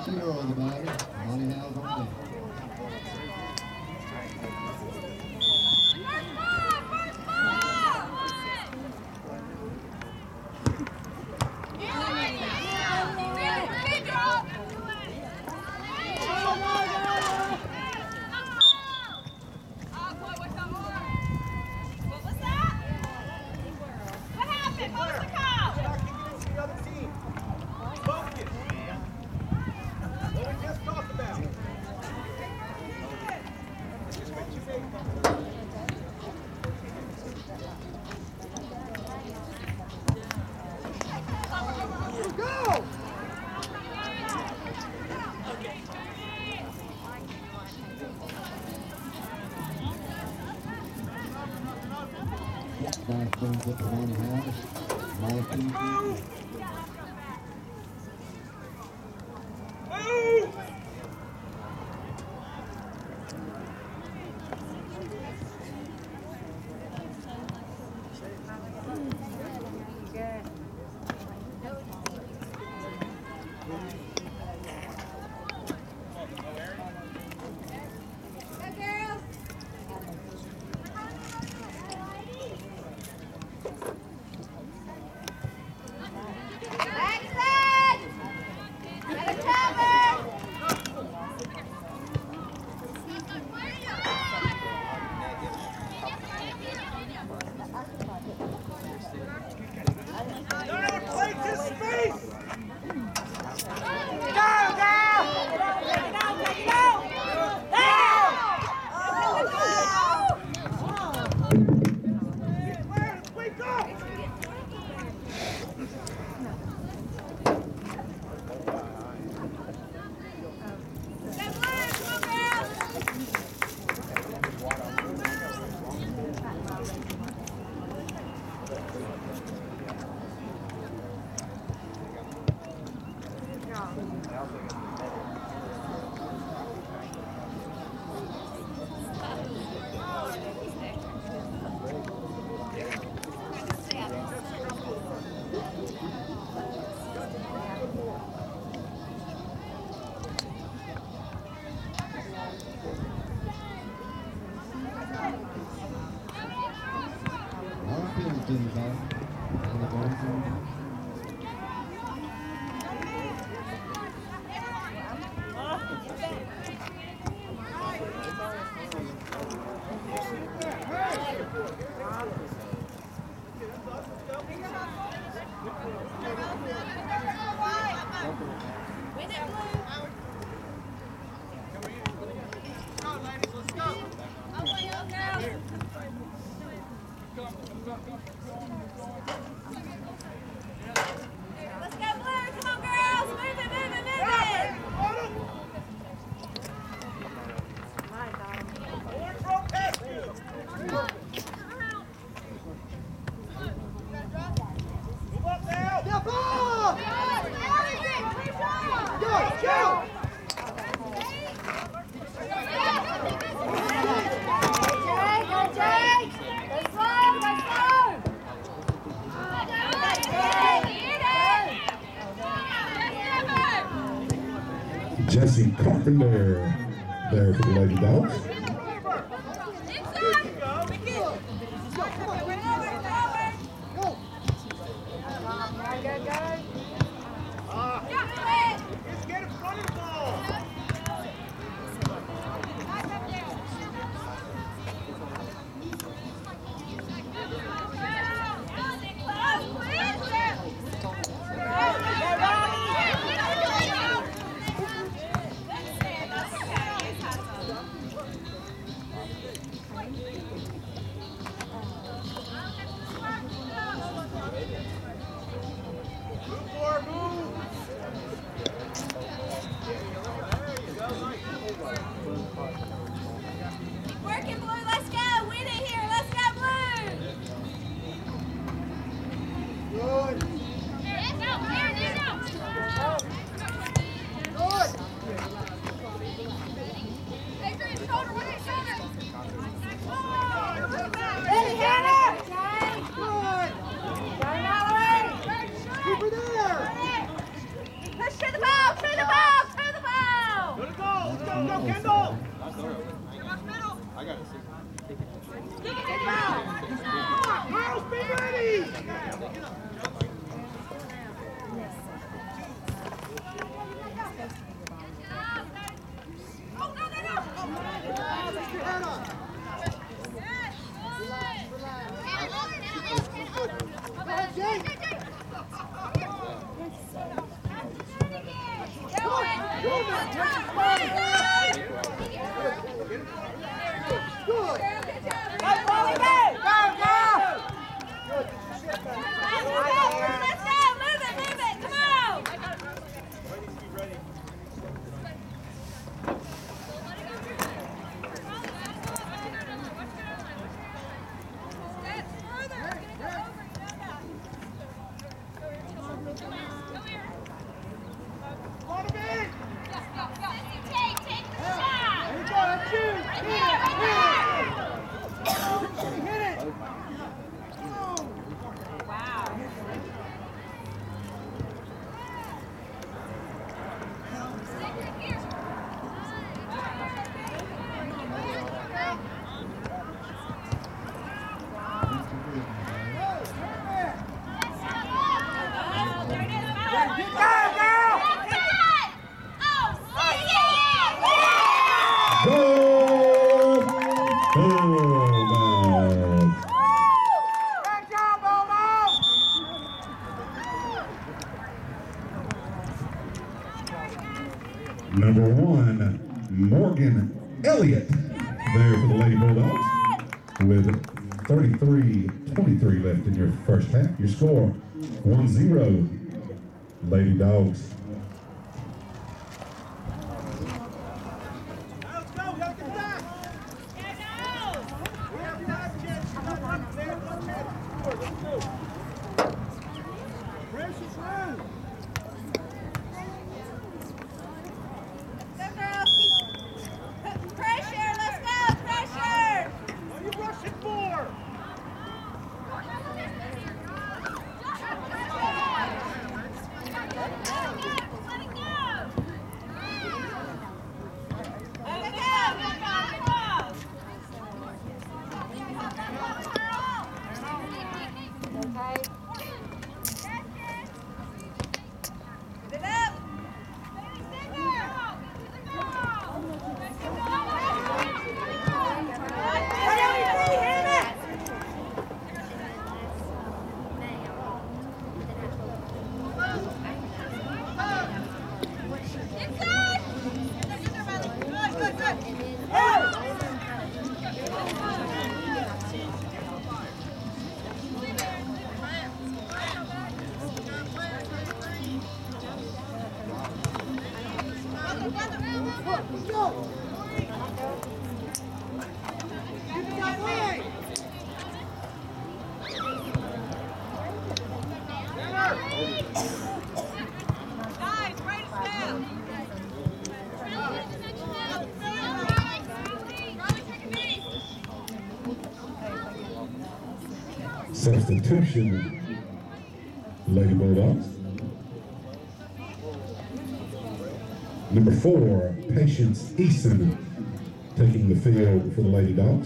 5-0 the batter. Money House on net. Back brings it to Money House. Money Jesse Carpenter there for the Lady Dogs. Working blue, let's go! Win it here, let's go blue! Good. There you go. Good. Adrian, shoulder, win it, shoulder! Ready, Hannah! Good. Go, Mallory! Keep her there! Push to the ball, to the ball, to the ball! Number 1, Morgan Elliott, there for the Lady Bulldogs, with 33:23 left in your first half. Your score, 1-0, Lady Dogs. Substitution, Lady Bulldogs. Number 4, Patience Eason, taking the field for the Lady Dogs.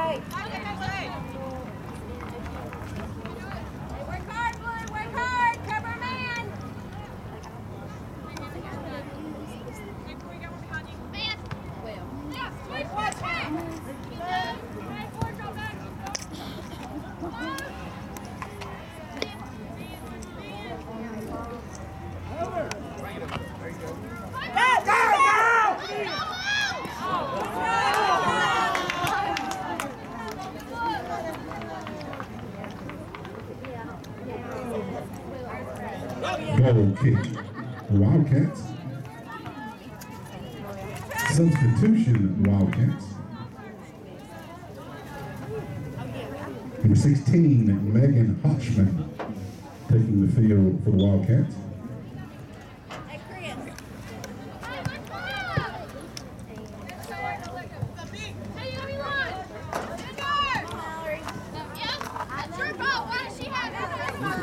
Work hard, Blue. Work hard. Cover man. Man. Yeah, sweep one back. Goal kick. Wildcats. Substitution Wildcats. Number 16, Megan Hotchman, taking the field for the Wildcats. Hey, Chris. Hey, you me one. Good guard. Yeah, that's your fault. Why does she have that?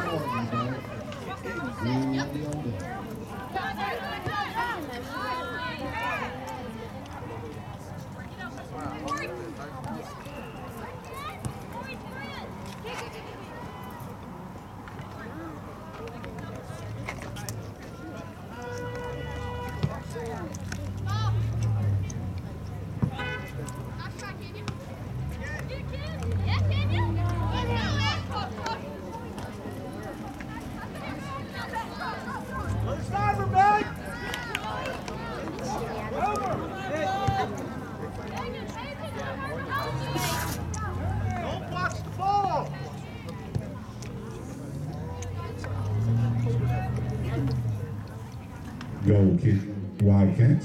Don't watch the ball! Goal kick Wildcats.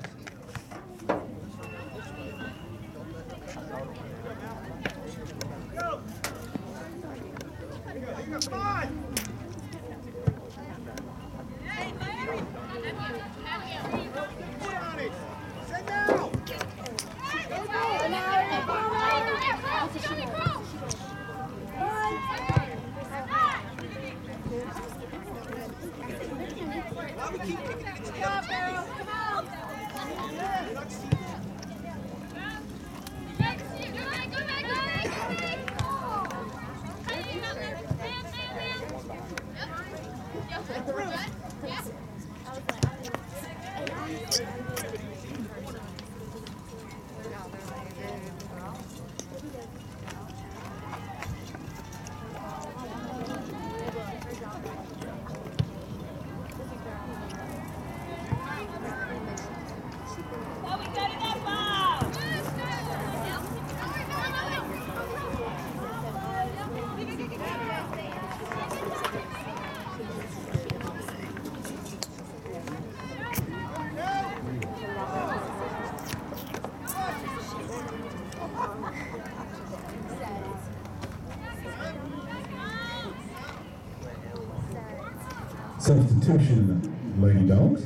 Substitution Lady Dogs.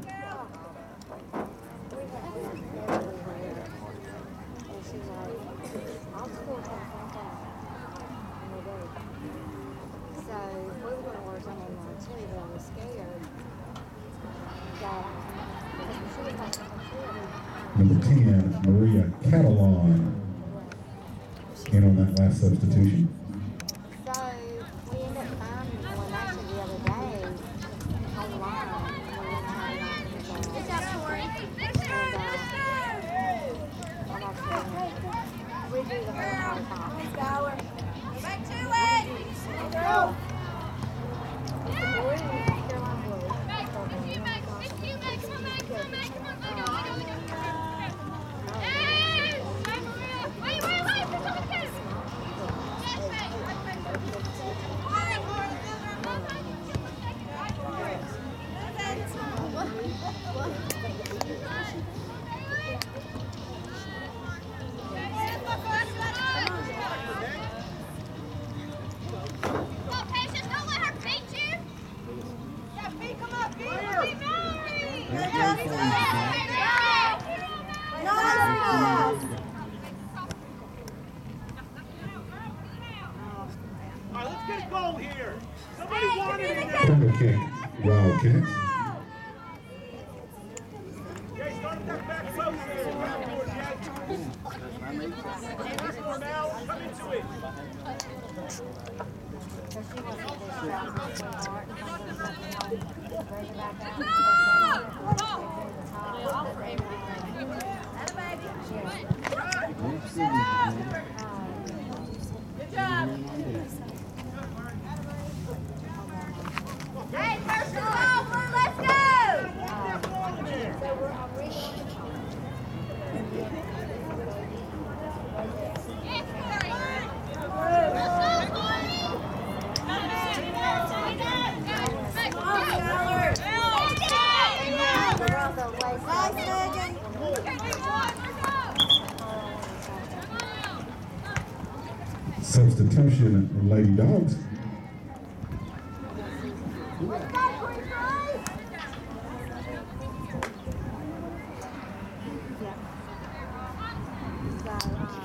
Number 10, Maria Catalan, in on that last substitution. So we ended up finding one actually the other day online. Good job, Tori. We do the whole time. Back to it. Alright, let's get a goal here. Somebody wanted it now. Corner kick Wildcats. Jay, start that back post here. Back towards Jay. more now. Come into it. So she wants to do something, sweetheart. Bring it back out. Good job. Hey, first and goal, let's go! Substitution for Lady Dogs. So,